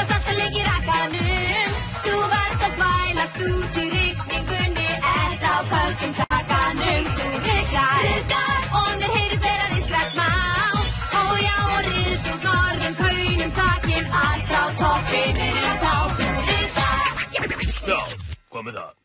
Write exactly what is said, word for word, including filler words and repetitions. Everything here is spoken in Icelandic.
varst alltaf lengi í rakanum. Þú varst að þvælast út í rigningunni, ert á köldum takanum. Þú ruggar, ruggar, og mér heyrist vera því strax smá. Ó já, og ryðst úr norðum kaunum takin, allt frá toppinum tá. Þú ruggar. Já, hvað með það?